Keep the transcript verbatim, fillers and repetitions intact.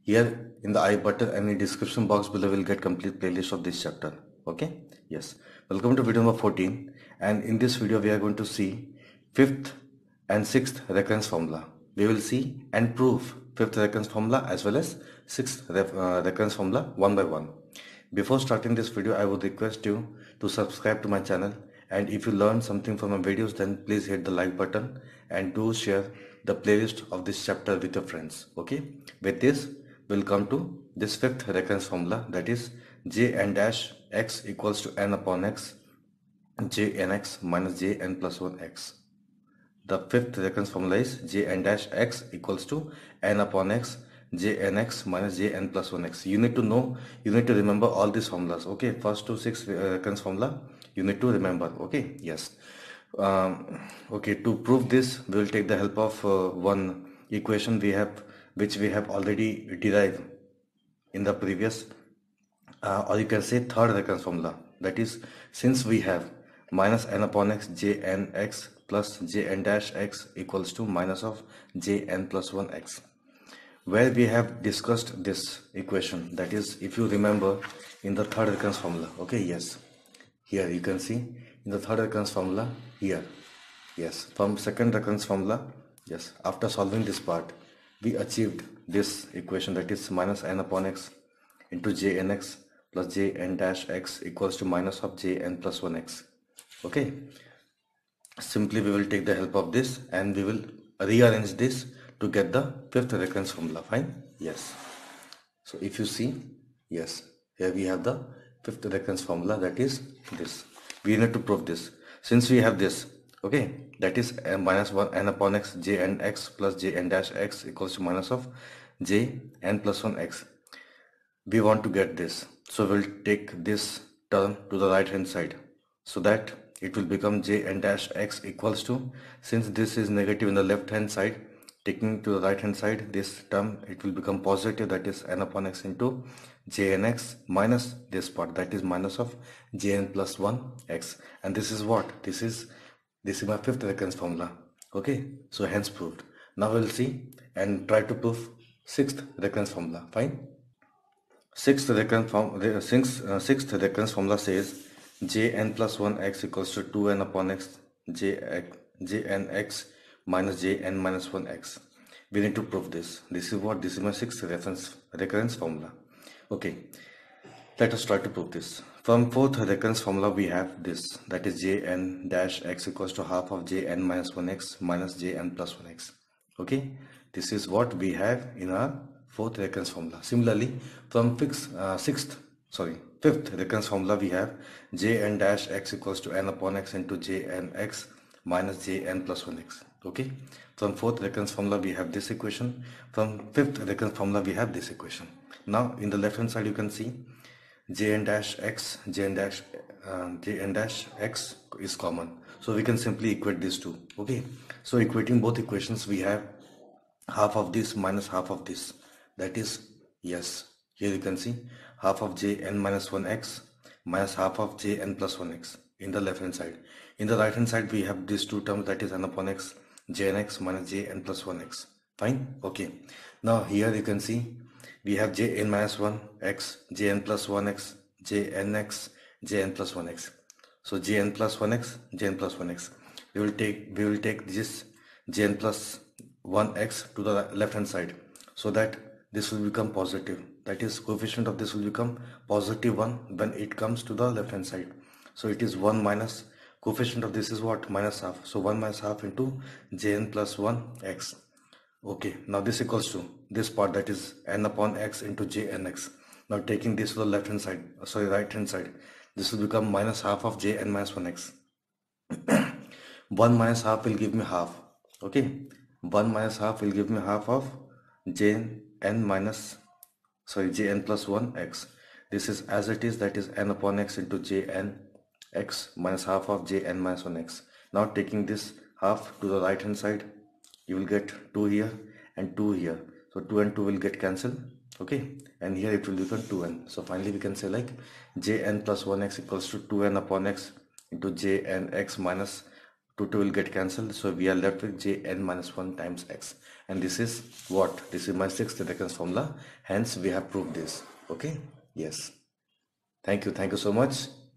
Here in the I button and in the description box below will get complete playlist of this chapter. Okay, yes, welcome to video number fourteen, and in this video we are going to see fifth and sixth recurrence formula. We will see and prove fifth recurrence formula as well as sixth uh, recurrence formula one by one. Before starting this video, I would request you to subscribe to my channel, and if you learned something from my videos, then please hit the like button and do share the playlist of this chapter with your friends. Okay, with this we'll come to this fifth recurrence formula, that is j n dash x equals to n upon x j n x minus j n plus one x. The fifth recurrence formula is j n dash x equals to n upon x j n x minus j n plus one x. You need to know, you need to remember all these formulas. Okay, first to sixth recurrence formula you need to remember. Okay, yes. Um, okay, to prove this we will take the help of uh, one equation we have, which we have already derived in the previous uh, or you can say third recurrence formula, that is, since we have minus n upon x j n x plus j n dash x equals to minus of j n plus one x, where we have discussed this equation, that is, if you remember, in the third recurrence formula. Okay, yes, here you can see in the third recurrence formula here, yes, from second recurrence formula, yes, after solving this part we achieved this equation, that is minus n upon x into j n x plus j n dash x equals to minus of j n plus one x. Okay, simply we will take the help of this and we will rearrange this to get the fifth recurrence formula. Fine, yes. So if you see, yes, here we have the fifth recurrence formula, that is this. We need to prove this. Since we have this, okay, that is uh, minus one n upon x j n x plus j n dash x equals to minus of j n plus one x. We want to get this, so we'll take this term to the right hand side, so that it will become j n dash x equals to, since this is negative in the left hand side, taking to the right hand side this term, it will become positive, that is n upon x into j n x minus this part, that is minus of j n plus one x. And this is what? This is this is my fifth recurrence formula. Okay, so hence proved. Now we'll see and try to prove sixth recurrence formula. Fine. Sixth recurrence form, sixth, uh, sixth recurrence formula says j n plus one x equals to two n upon x j, j n x minus j n minus one x. We need to prove this. This is what? This is my sixth reference recurrence formula. Okay, let us try to prove this. From fourth recurrence formula we have this, that is j n dash x equals to half of j n minus one x minus j n plus one x. Okay, this is what we have in our fourth recurrence formula. Similarly, from fixed, uh, sixth, sorry, fifth recurrence formula we have j n dash x equals to n upon x into j n x minus j n plus one x. Okay, from fourth recurrence formula we have this equation. From fifth recurrence formula we have this equation. Now in the left hand side you can see j n dash x, j n dash uh, j n dash x is common, so we can simply equate these two. Okay, so equating both equations we have half of this minus half of this, that is, yes, here you can see half of j n minus one x minus half of j n plus one x in the left hand side. In the right hand side we have these two terms, that is n upon x j n x minus j n plus one x. Fine. Okay, now here you can see we have j n minus one x, j n plus one x, j n x, j n plus one x. So j n plus one x, j n plus one x. We will take we will take this j n plus one x to the left hand side, so that this will become positive, that is coefficient of this will become positive one when it comes to the left hand side. So it is one minus coefficient of this is what? Minus half. So one minus half into j n plus one x. Okay, now this equals to this part, that is n upon x into j n x. Now taking this to the left hand side, sorry, right hand side, this will become minus half of j n minus one x. one minus half will give me half. Okay, one minus half will give me half of j n minus, sorry, j n plus one x. This is as it is, that is n upon x into j n x minus half of j n minus one x. Now taking this half to the right hand side, you will get two here and two here, so two and two will get cancelled. Okay, and here it will become two n. So finally we can say like j n plus one x equals to two n upon x into j n x minus two, two will get cancelled, so we are left with j n minus one times x, and this is what? This is my sixth recurrence formula. Hence we have proved this. Okay, yes. Thank you. Thank you so much.